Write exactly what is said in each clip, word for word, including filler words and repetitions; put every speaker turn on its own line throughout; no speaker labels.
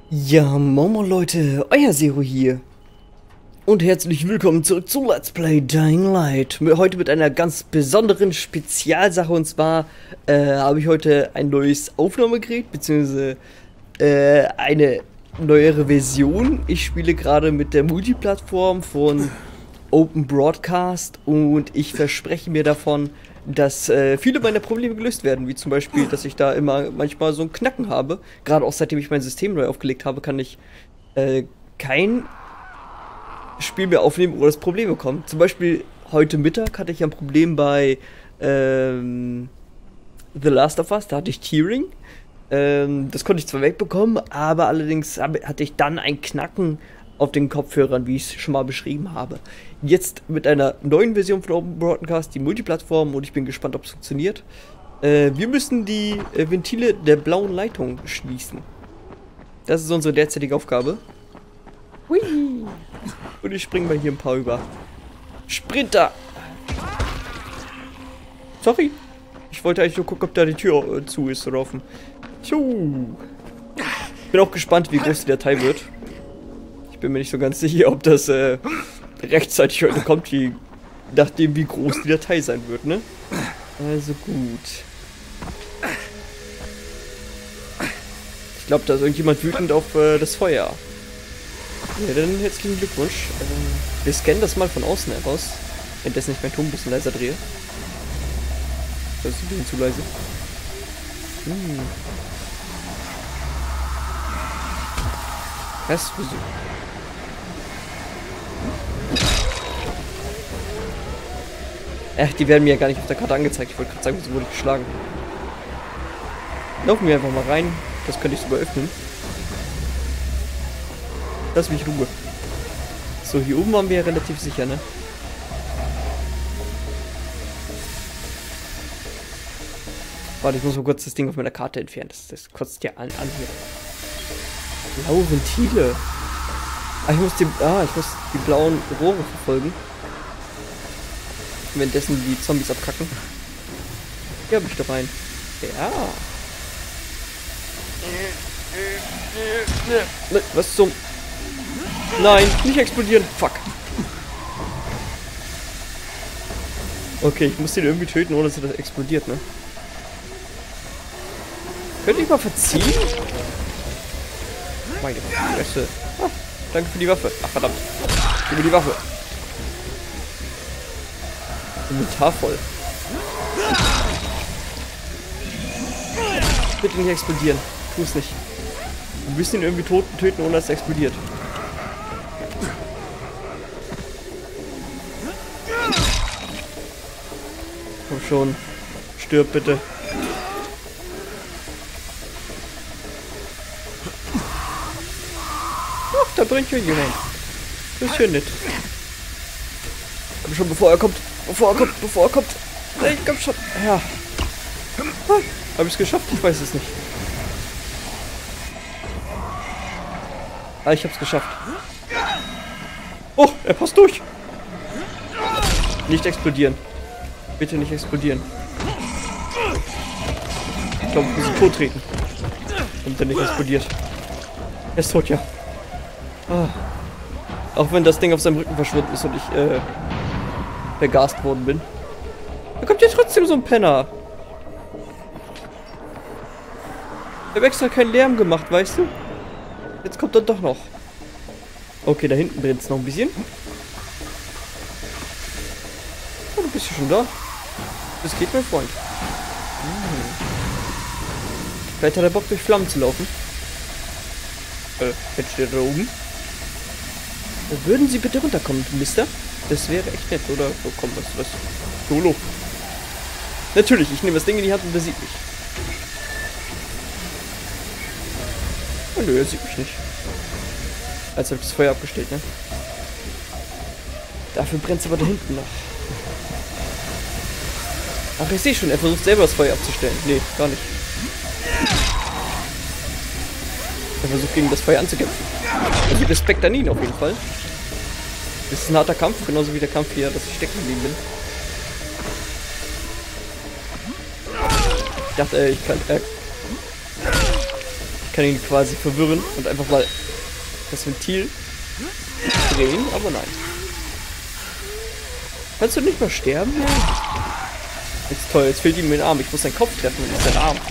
Ja, Momo Leute, euer Zero hier. Und herzlich willkommen zurück zu Let's Play Dying Light. Heute mit einer ganz besonderen Spezialsache, und zwar äh, habe ich heute ein neues Aufnahmegerät, beziehungsweise äh, eine neuere Version. Ich spiele gerade mit der Multiplattform von Open Broadcast und ich verspreche mir davon, dass äh, viele meiner Probleme gelöst werden, wie zum Beispiel, dass ich da immer manchmal so ein Knacken habe. Gerade auch seitdem ich mein System neu aufgelegt habe, kann ich äh, kein Spiel mehr aufnehmen, ohne dass Probleme kommen. Zum Beispiel heute Mittag hatte ich ein Problem bei ähm, The Last of Us, da hatte ich Tearing. Ähm, das konnte ich zwar wegbekommen, aber allerdings hab, hatte ich dann ein Knacken auf den Kopfhörern, wie ich es schon mal beschrieben habe. Jetzt mit einer neuen Version von Open Broadcast, die Multiplattform, und ich bin gespannt, ob es funktioniert. Äh, wir müssen die äh, Ventile der blauen Leitung schließen. Das ist unsere derzeitige Aufgabe. Hui. Und ich springe mal hier ein paar über. Sprinter! Sorry. Ich wollte eigentlich nur gucken, ob da die Tür äh, zu ist oder offen. Tschu. Ich bin auch gespannt, wie groß die Datei wird. Ich bin mir nicht so ganz sicher, ob das äh, rechtzeitig heute kommt, je nachdem, wie groß die Datei sein wird, ne? Also gut. Ich glaube, da ist irgendjemand wütend auf äh, das Feuer. Ja, dann herzlichen Glückwunsch. Ähm, wir scannen das mal von außen heraus. Währenddessen ich meinen Ton ein bisschen leiser drehe. Das ist ein bisschen zu leise. Hm. Was? Wieso? Ach, die werden mir ja gar nicht auf der Karte angezeigt. Ich wollte gerade sagen, wieso wurde ich geschlagen. Laufen wir einfach mal rein. Das könnte ich sogar öffnen. Lass mich Ruhe. So, hier oben waren wir ja relativ sicher, ne? Warte, ich muss mal kurz das Ding auf meiner Karte entfernen. Das, das kotzt ja an, an hier. Blaue Ventile. Ah, ich muss die, ah, ich muss die blauen Rohre verfolgen. Währenddessen die Zombies abkacken. Hier hab ich doch rein. Ja. Was zum... Nein, nicht explodieren. Fuck. Okay, ich muss den irgendwie töten, ohne dass er das explodiert, ne? Könnte ich mal verziehen? Meine Fresse. Ah, danke für die Waffe. Ach, verdammt. Gib mir die Waffe. Inventar voll. Bitte nicht explodieren. Tu es nicht. Wir müssen ihn irgendwie tot töten, ohne dass er explodiert. Komm schon. Stirb bitte. Ach, da brennt ja jemand. Das ist ja nett. Komm schon, bevor er kommt. Bevor er kommt, bevor er kommt. Nein, komm schon. Ja. Ah, hab ich es geschafft? Ich weiß es nicht. Ah, ich hab's geschafft. Oh, er passt durch. Nicht explodieren. Bitte nicht explodieren. Ich glaube, wir müssen tot treten. Damit er nicht explodiert. Er ist tot, ja. Ah. Auch wenn das Ding auf seinem Rücken verschwunden ist und ich äh, vergast worden bin. Da kommt ja trotzdem so ein Penner. Ich habe extra keinen Lärm gemacht, weißt du? Jetzt kommt er doch noch. Okay, da hinten brennt es noch ein bisschen. Oh, du bist ja schon da. Das geht, mein Freund. Hm. Vielleicht hat er Bock, durch Flammen zu laufen. Äh, jetzt steht er da oben. Würden Sie bitte runterkommen, Mister? Das wäre echt nett, oder? Oh, komm, was, was? Solo. Natürlich, ich nehme das Ding in die Hand und er sieht mich. Oh, nö, er sieht mich nicht. Als habe ich das Feuer abgestellt, ne? Dafür brennt es aber da hinten noch. Ach, ich sehe schon, er versucht selber das Feuer abzustellen. Nee, gar nicht. Er versucht gegen das Feuer anzukämpfen. Also Respekt an ihn auf jeden Fall. Das ist ein harter Kampf, genauso wie der Kampf hier, dass ich stecken geblieben bin. Ich dachte, äh, ich kann, äh, ich kann ihn quasi verwirren und einfach mal das Ventil drehen, aber nein. Kannst du nicht mal sterben? Jetzt toll, jetzt fehlt ihm mein Arm. Ich muss seinen Kopf treffen und nicht seinen Arm.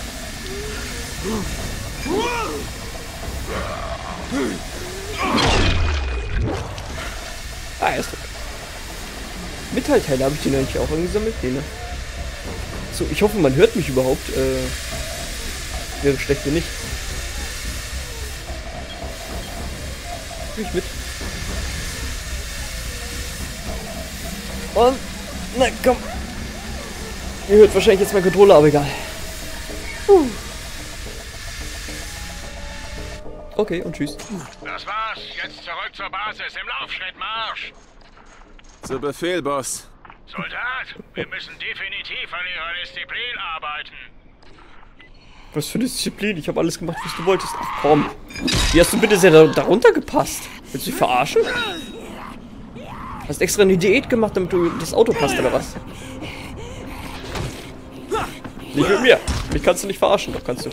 Ah, er ist tot. Metallteile habe ich den eigentlich auch eingesammelt? Nee, ne? So, ich hoffe, man hört mich überhaupt. Äh, wäre schlecht, wenn nicht. Spiel ich mit. Und, na komm. Ihr hört wahrscheinlich jetzt mein Controller, aber egal. Puh. Okay, und tschüss.
Das war's. Jetzt zurück zur Basis. Im Laufschritt Marsch.
Zu Befehl, Boss.
Soldat, wir müssen definitiv an Ihrer Disziplin arbeiten.
Was für eine Disziplin? Ich habe alles gemacht, was du wolltest. Ach komm. Wie hast du bitte sehr da darunter gepasst? Willst du dich verarschen? Hast extra eine Diät gemacht, damit du das Auto passt, oder was? Nicht mit mir. Mich kannst du nicht verarschen, doch kannst du.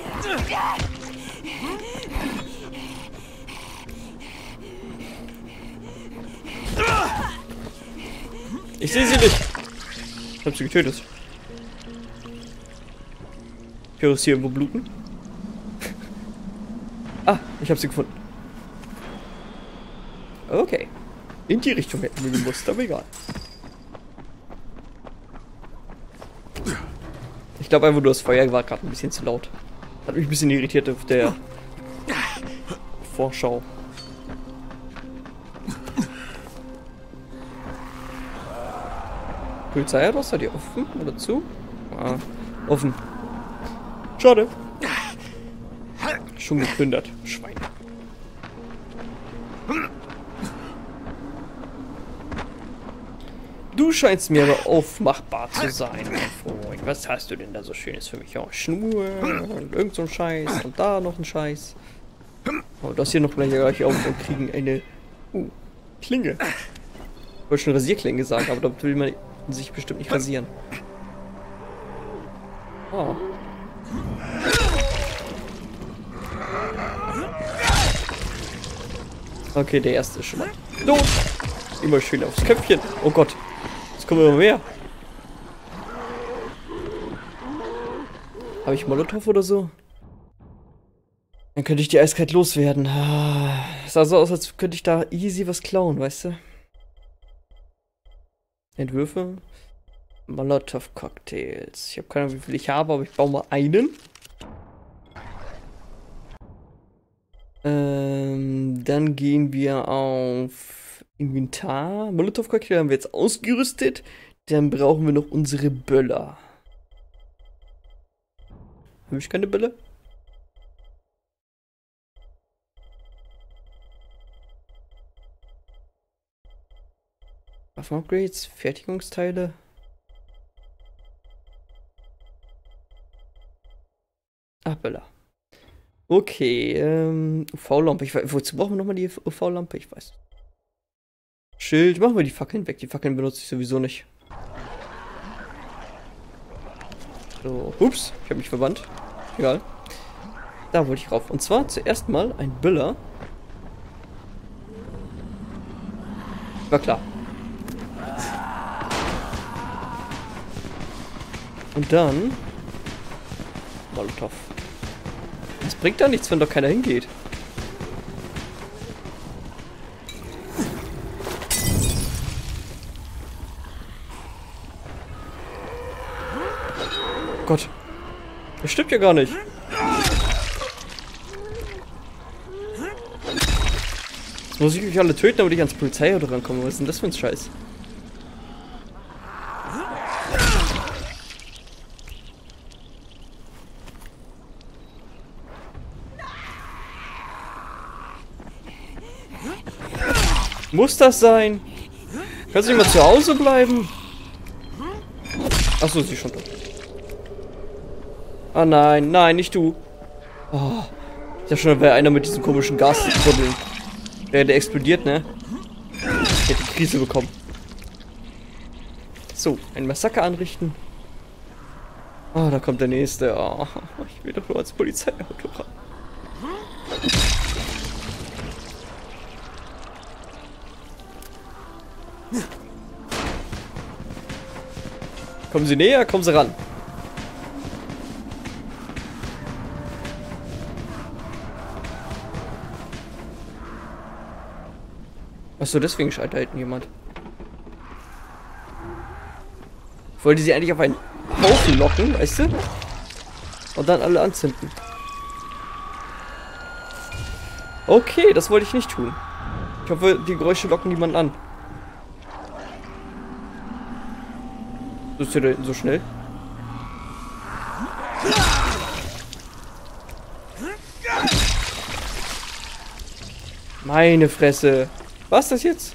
Ich sehe sie nicht. Ich hab sie getötet. Ich höre es hier irgendwo bluten. Ah, ich habe sie gefunden. Okay. In die Richtung hätten wir gemusst, aber egal. Ich glaube einfach nur, das Feuer war gerade ein bisschen zu laut. Hat mich ein bisschen irritiert auf der Vorschau. Polizei hat was? Hat die offen oder zu? Ah, offen. Schade. Schon geplündert. Schwein. Du scheinst mir aber aufmachbar zu sein, mein Freund. Was hast du denn da so Schönes für mich? Oh, Schnur und irgend so ein Scheiß und da noch ein Scheiß. Oh, das hier noch gleich, gleich auf und kriegen eine uh, Klinge. Ich wollte schon Rasierklinge sagen, aber da will man sich bestimmt nicht rasieren. Oh. Okay, der erste ist schon mal tot. Immer schön aufs Köpfchen. Oh Gott. Es kommen immer mehr. Habe ich Molotow oder so? Dann könnte ich die eiskalt loswerden. Es sah so aus, als könnte ich da easy was klauen, weißt du? Entwürfe. Molotow-Cocktails. Ich habe keine Ahnung, wie viel ich habe, aber ich baue mal einen. Ähm, dann gehen wir auf Inventar. Molotow-Cocktail haben wir jetzt ausgerüstet. Dann brauchen wir noch unsere Böller. Habe ich keine Böller? Waffen-Upgrades, Fertigungsteile. Ach, Böller. Okay, ähm, U V-Lampe. Ich weiß, wozu brauchen wir nochmal die U V-Lampe? Ich weiß. Schild, machen wir die Fackeln weg. Die Fackeln benutze ich sowieso nicht. So, ups, ich habe mich verbannt. Egal. Da wollte ich rauf. Und zwar zuerst mal ein Böller. War klar. Und dann Molotow. Das bringt da nichts, wenn doch keiner hingeht. Gott. Das stimmt ja gar nicht. Jetzt muss ich euch alle töten, damit ich ans Polizeiauto rankomme. Was ist denn das für ein Scheiß? Muss das sein? Kannst du nicht mal zu Hause bleiben? Achso, sie ist schon tot. Ah nein, nein, nicht du. Oh, ich dachte schon, da wäre einer mit diesem komischen Gastruddeln. Der, der explodiert, ne? Der hat die Krise bekommen. So, ein Massaker anrichten. Oh, da kommt der nächste. Oh, ich will doch nur als Polizeiauto ran. Kommen Sie näher, kommen Sie ran. Achso, deswegen schreit da hinten jemand. Ich wollte sie eigentlich auf einen Haufen locken, weißt du? Und dann alle anzünden. Okay, das wollte ich nicht tun. Ich hoffe, die Geräusche locken niemanden an. Ist der da hinten so schnell? Meine Fresse. Was ist das jetzt?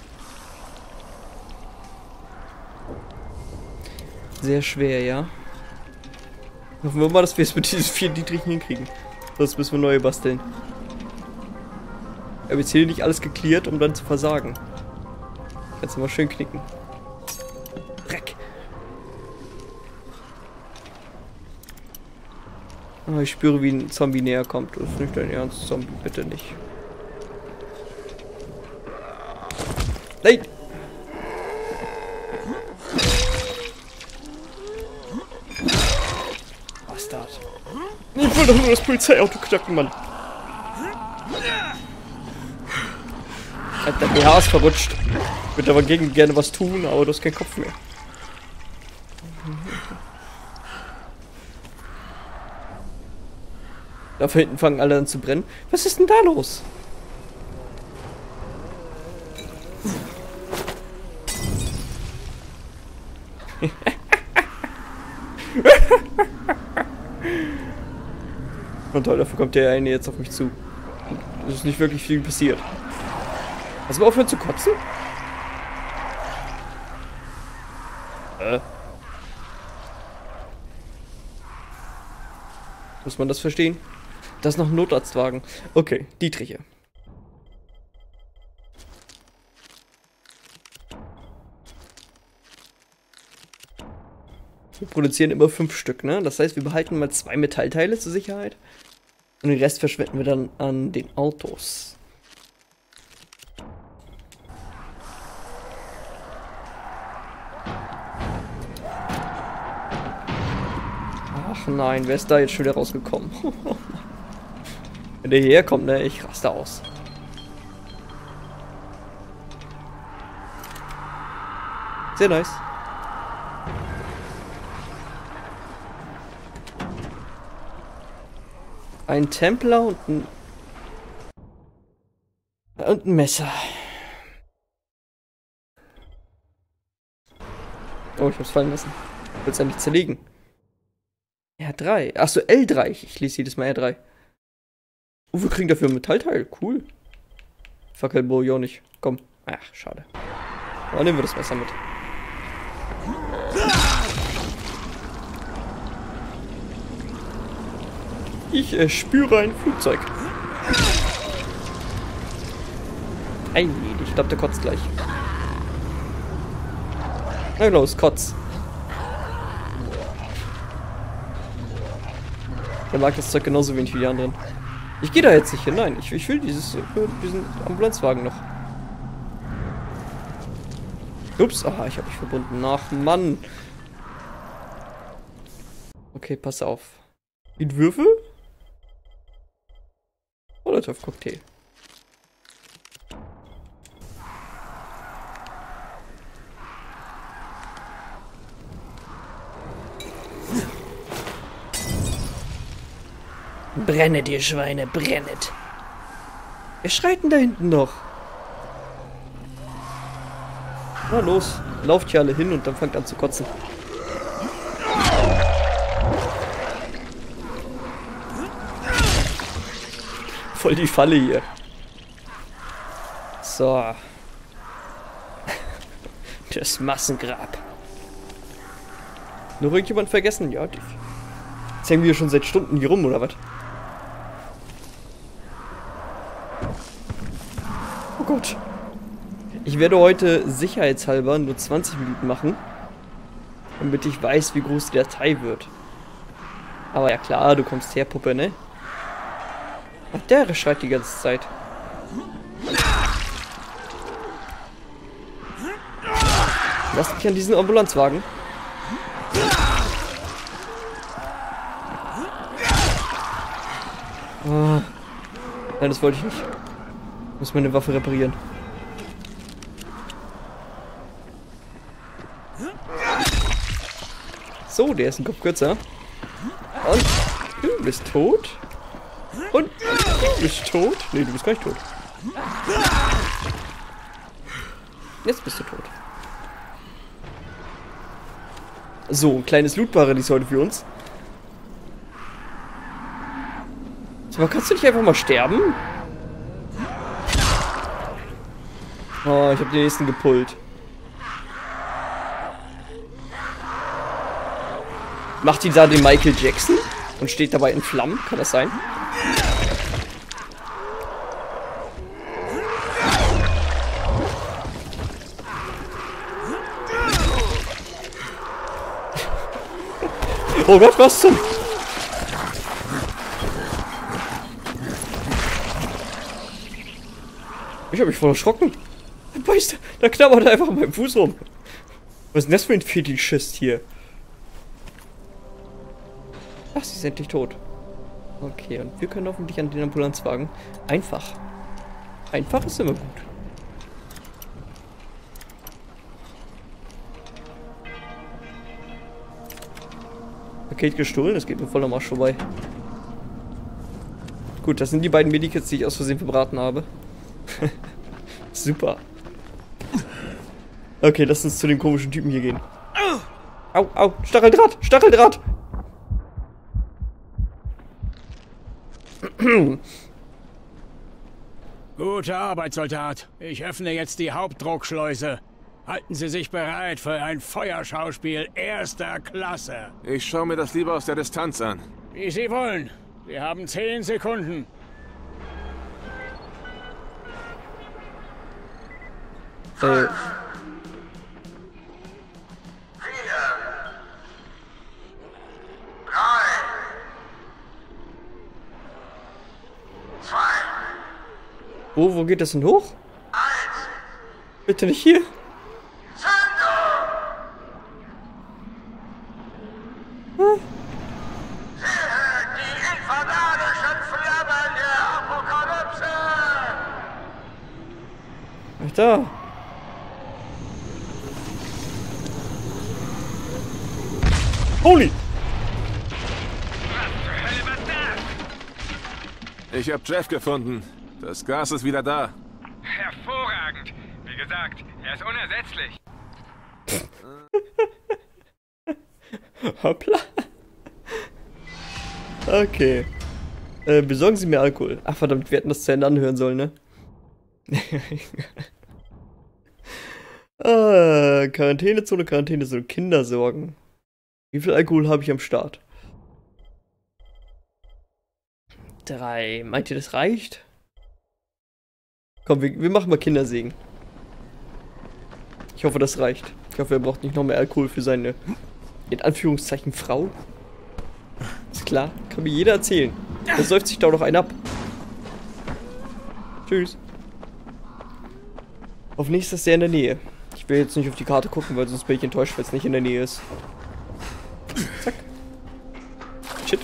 Sehr schwer, ja. Hoffen wir mal, dass wir es mit diesen vier Dietrichen hinkriegen. Sonst müssen wir neue basteln. Ich habe jetzt hier nicht alles geklärt, um dann zu versagen. Kannst du mal schön knicken. Dreck. Oh, ich spüre, wie ein Zombie näher kommt. Das ist nicht dein Ernst, Zombie. Bitte nicht. Nein! Bastard. Ich wollte doch nur das Polizeiauto knacken, Mann. Alter, der Haar ist verrutscht. Ich würde aber gegen gerne was tun, aber du hast keinen Kopf mehr. Da hinten fangen alle an zu brennen. Was ist denn da los? Und toll, dafür kommt der eine jetzt auf mich zu. Es ist nicht wirklich viel passiert. Hast du mal aufhören zu kotzen? Äh. Muss man das verstehen? Das ist noch ein Notarztwagen. Okay, Dietriche. Wir produzieren immer fünf Stück, ne? Das heißt, wir behalten mal zwei Metallteile zur Sicherheit. Und den Rest verschwenden wir dann an den Autos. Ach nein, wer ist da jetzt schon wieder rausgekommen? Wenn der hierher kommt, ne? Ich raste aus. Sehr nice. Ein Templer und ein... Und ein Messer. Oh, ich hab's fallen lassen. Ich will's ja nicht zerlegen. R drei. Achso, L drei. Ich lese jedes Mal R drei. Oh, wir kriegen dafür ein Metallteil. Cool. Fackel brauche ich auch nicht. Komm. Ach, schade. Dann nehmen wir das Messer mit. Ich äh, spüre ein Flugzeug. Ei, ich glaube, der kotzt gleich. Na los, kotz. Der mag das Zeug genauso wenig wie die anderen. Ich gehe da jetzt nicht hin. Nein, ich, ich will dieses, äh, diesen Ambulanzwagen noch. Ups, aha, ich habe mich verbunden. Ach, Mann. Okay, pass auf. Die Würfel? Molotov Cocktail. Brennet, ihr Schweine, brennet. Wer schreit denn da hinten noch? Na los, lauft hier alle hin und dann fangt an zu kotzen. Voll die Falle hier. So. Das Massengrab. Nur irgendjemand vergessen? Ja, die. Jetzt hängen wir schon seit Stunden hier rum, oder was? Oh Gott. Ich werde heute sicherheitshalber nur zwanzig Minuten machen, damit ich weiß, wie groß die Datei wird. Aber ja klar, du kommst her, Puppe, ne? Ach, der schreit die ganze Zeit. Lass mich an diesen Ambulanzwagen. Oh. Nein, das wollte ich nicht. Ich muss meine Waffe reparieren. So, der ist ein Kopf kürzer. Und du bist tot. Und du bist tot. Nee, du bist gar nicht tot. Jetzt bist du tot. So, ein kleines Loot-Paradies heute für uns. Aber kannst du nicht einfach mal sterben? Oh, ich habe den nächsten gepullt. Macht die da den Michael Jackson und steht dabei in Flammen? Kann das sein? Oh Gott, was zum... Ich hab mich voll erschrocken. Weißt du, da knabbert er einfach an meinem Fuß rum. Was ist denn das für ein Fetischist hier? Ach, sie ist endlich tot. Okay, und wir können hoffentlich an den Ambulanzwagen. Einfach. Einfach ist immer gut. Paket gestohlen, das geht mir voll am Arsch vorbei. Gut, das sind die beiden Medikits, die ich aus Versehen verbraten habe. Super. Okay, lass uns zu dem komischen Typen hier gehen. Au, au, Stacheldraht, Stacheldraht!
Gute Arbeit, Soldat. Ich öffne jetzt die Hauptdruckschleuse. Halten Sie sich bereit für ein Feuerschauspiel erster Klasse.
Ich schaue mir das lieber aus der Distanz an.
Wie Sie wollen. Sie haben zehn Sekunden.
Äh. Wo, wo geht das denn hoch? Bitte nicht hier. Hm.
Die infernalischen Flammen der Apokalypse!
Ach da. Holy!
Ich habe Jeff gefunden. Das Gas ist wieder da.
Hervorragend. Wie gesagt, er ist unersetzlich.
Hoppla. Okay. Äh, besorgen Sie mir Alkohol. Ach verdammt, wir hätten das zu Ende anhören sollen, ne? ah, Quarantänezone, Quarantänezone, Kindersorgen. Wie viel Alkohol habe ich am Start? Drei. Meint ihr, das reicht? Komm, wir, wir machen mal Kindersegen. Ich hoffe, das reicht. Ich hoffe, er braucht nicht noch mehr Alkohol für seine, in Anführungszeichen, Frau. Ist klar, kann mir jeder erzählen. Da säuft sich da doch einen ab. Tschüss. Hoffentlich ist das sehr in der Nähe. Ich will jetzt nicht auf die Karte gucken, weil sonst bin ich enttäuscht, weil es nicht in der Nähe ist. Zack. Shit.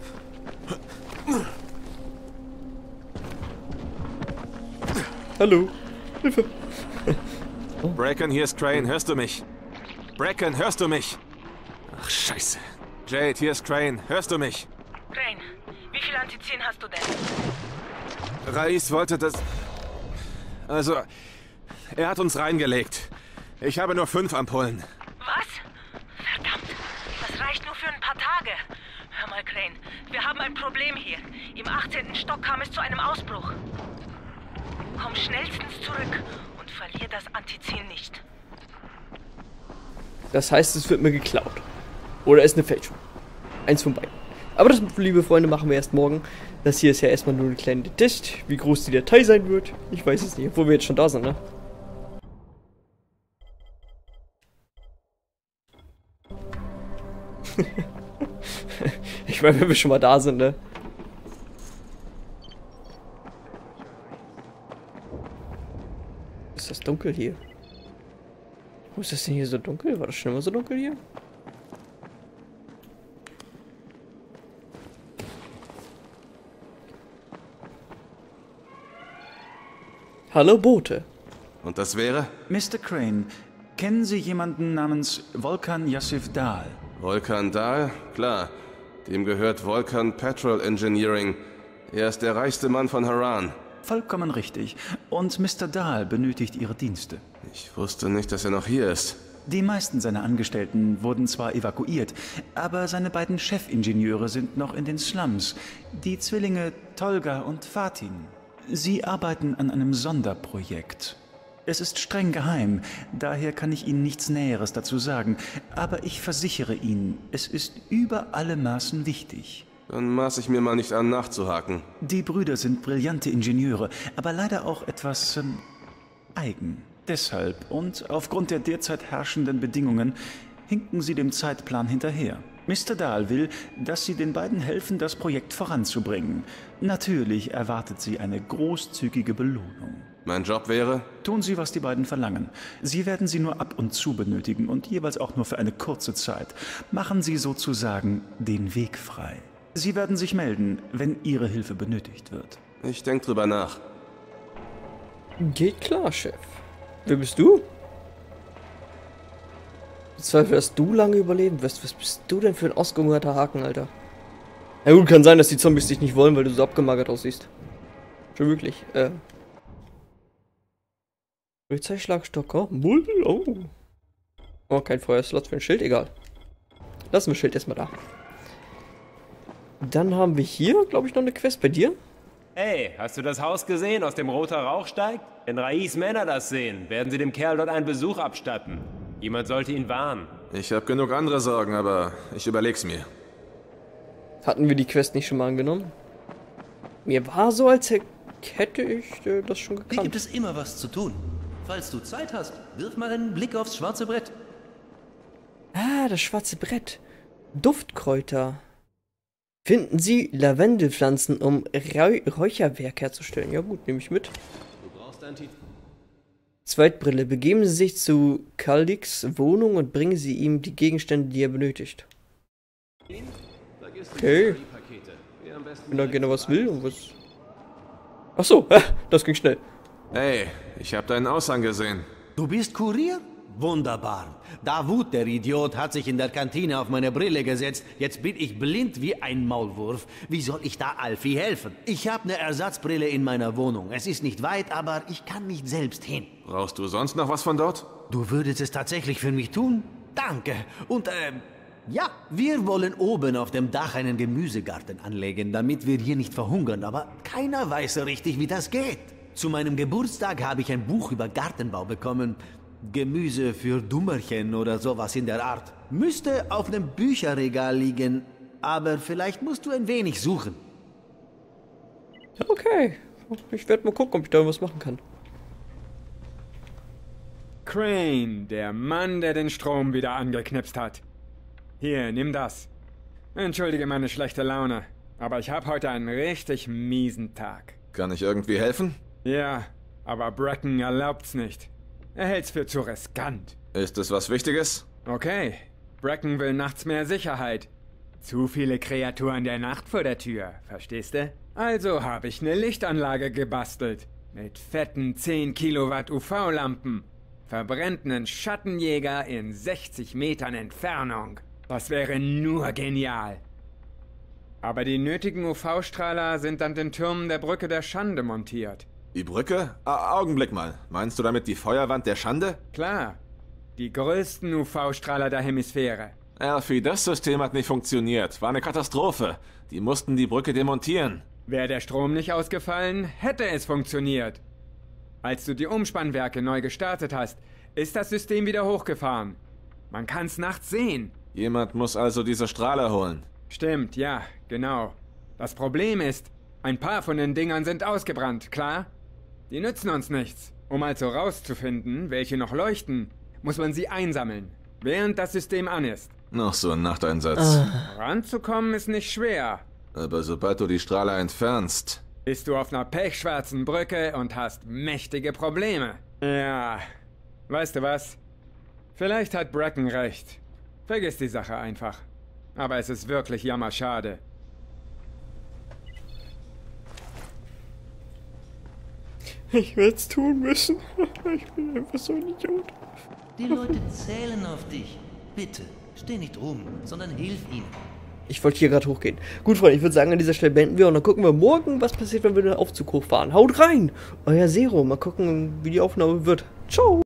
Hallo. Hilfe.
Bracken, hier ist Crane. Hörst du mich? Bracken, hörst du mich? Ach, scheiße. Jade, hier ist Crane. Hörst du mich?
Crane, wie viel Antizin hast du denn?
Rais wollte das... Also, er hat uns reingelegt. Ich habe nur fünf Ampullen.
Was? Verdammt, das reicht nur für ein paar Tage. Hör mal, Crane, wir haben ein Problem hier. Im achtzehnten Stock kam es zu einem Ausbruch. Komm schnellstens zurück und verlier das Antizin nicht.
Das heißt, es wird mir geklaut. Oder ist eine Fälschung. Eins von beiden. Aber das, liebe Freunde, machen wir erst morgen. Das hier ist ja erstmal nur ein kleiner Test. Wie groß die Datei sein wird, ich weiß es nicht. Obwohl wir jetzt schon da sind, ne? Ich meine, wenn wir schon mal da sind, ne? Ist das dunkel hier? Wo ist das denn hier so dunkel? War das schon immer so dunkel hier? Hallo Bote.
Und das wäre?
Mister Crane, kennen Sie jemanden namens Volkan Yassif Dahl?
Volkan Dahl? Klar. Dem gehört Volkan Petrol Engineering. Er ist der reichste Mann von Haran.
Vollkommen richtig. Und Mister Dahl benötigt Ihre Dienste.
Ich wusste nicht, dass er noch hier ist.
Die meisten seiner Angestellten wurden zwar evakuiert, aber seine beiden Chefingenieure sind noch in den Slums. Die Zwillinge Tolga und Fatin. Sie arbeiten an einem Sonderprojekt. Es ist streng geheim, daher kann ich Ihnen nichts Näheres dazu sagen. Aber ich versichere Ihnen, es ist über alle Maßen wichtig.
Dann maß ich mir mal nicht an, nachzuhaken.
Die Brüder sind brillante Ingenieure, aber leider auch etwas ähm, eigen. Deshalb und aufgrund der derzeit herrschenden Bedingungen hinken sie dem Zeitplan hinterher. Mister Dahl will, dass Sie den beiden helfen, das Projekt voranzubringen. Natürlich erwartet sie eine großzügige Belohnung.
Mein Job wäre?
Tun Sie, was die beiden verlangen. Sie werden sie nur ab und zu benötigen und jeweils auch nur für eine kurze Zeit. Machen Sie sozusagen den Weg frei. Sie werden sich melden, wenn Ihre Hilfe benötigt wird.
Ich denke drüber nach.
Geht klar, Chef. Wer bist du? Ich zweifle, dass du lange überleben wirst. Was bist du denn für ein ausgehungerter Haken, Alter? Na gut, kann sein, dass die Zombies dich nicht wollen, weil du so abgemagert aussiehst. Schon wirklich. Äh. Polizeischlagstock, oh. Oh. Oh, kein Feuerslot für ein Schild, egal. Lassen wir das Schild erstmal da. Dann haben wir hier, glaube ich, noch eine Quest bei dir.
Hey, hast du das Haus gesehen, aus dem roter Rauch steigt? Wenn Rais Männer das sehen, werden sie dem Kerl dort einen Besuch abstatten. Jemand sollte ihn warnen.
Ich habe genug andere Sorgen, aber ich überleg's mir.
Hatten wir die Quest nicht schon mal angenommen? Mir war so, als hätte ich äh, das schon
Hier
gekannt.
gibt es immer was zu tun. Falls du Zeit hast, wirf mal einen Blick aufs schwarze Brett.
Ah, das schwarze Brett. Duftkräuter. Finden Sie Lavendelpflanzen, um Räu Räucherwerk herzustellen. Ja gut, nehme ich mit.
Du brauchst ein Titel.
Zweitbrille. Begeben Sie sich zu Kaldiks Wohnung und bringen Sie ihm die Gegenstände, die er benötigt. Okay. Wenn er gerne was will und was... Ach so, das ging schnell.
Hey, ich habe deinen Aushang gesehen.
Du bist Kurier? Wunderbar. Davut, der Idiot, hat sich in der Kantine auf meine Brille gesetzt. Jetzt bin ich blind wie ein Maulwurf. Wie soll ich da Alfie helfen? Ich habe eine Ersatzbrille in meiner Wohnung. Es ist nicht weit, aber ich kann nicht selbst hin.
Brauchst du sonst noch was von dort?
Du würdest es tatsächlich für mich tun? Danke. Und, äh, ja, wir wollen oben auf dem Dach einen Gemüsegarten anlegen, damit wir hier nicht verhungern. Aber keiner weiß so richtig, wie das geht. Zu meinem Geburtstag habe ich ein Buch über Gartenbau bekommen. Gemüse für Dummerchen oder sowas in der Art. Müsste auf einem Bücherregal liegen, aber vielleicht musst du ein wenig suchen.
Okay, ich werde mal gucken, ob ich da was machen kann.
Crane, der Mann, der den Strom wieder angeknipst hat. Hier, nimm das. Entschuldige meine schlechte Laune, aber ich habe heute einen richtig miesen Tag.
Kann ich irgendwie helfen?
Ja, aber Bracken erlaubt's nicht. Er hält's für zu riskant.
Ist es was Wichtiges?
Okay, Bracken will nachts mehr Sicherheit. Zu viele Kreaturen der Nacht vor der Tür, verstehst du? Also habe ich eine Lichtanlage gebastelt. Mit fetten zehn Kilowatt U V-Lampen. Verbrennt einen Schattenjäger in sechzig Metern Entfernung. Das wäre nur genial. Aber die nötigen U V-Strahler sind an den Türmen der Brücke der Schande montiert.
Die Brücke? Ah, Augenblick mal. Meinst du damit die Feuerwand der Schande?
Klar. Die größten U V-Strahler der Hemisphäre.
Alfie, das System hat nicht funktioniert. War eine Katastrophe. Die mussten die Brücke demontieren.
Wäre der Strom nicht ausgefallen, hätte es funktioniert. Als du die Umspannwerke neu gestartet hast, ist das System wieder hochgefahren. Man kann's nachts sehen.
Jemand muss also diese Strahler holen.
Stimmt, ja, genau. Das Problem ist, ein paar von den Dingern sind ausgebrannt, klar? Die nützen uns nichts. Um also rauszufinden, welche noch leuchten, muss man sie einsammeln, während das System an ist.
Noch so ein Nachteinsatz.
Ranzukommen ist nicht schwer.
Aber sobald du die Strahler entfernst...
Bist du auf einer pechschwarzen Brücke und hast mächtige Probleme. Ja, weißt du was? Vielleicht hat Bracken recht. Vergiss die Sache einfach. Aber es ist wirklich jammerschade.
Ich werde es tun müssen. Ich bin einfach so ein Idiot.
Die Leute zählen auf dich. Bitte, steh nicht rum, sondern hilf ihnen.
Ich wollte hier gerade hochgehen. Gut, Freunde, ich würde sagen, an dieser Stelle beenden wir und dann gucken wir morgen, was passiert, wenn wir den Aufzug hochfahren. Haut rein! Euer Zero. Mal gucken, wie die Aufnahme wird. Ciao!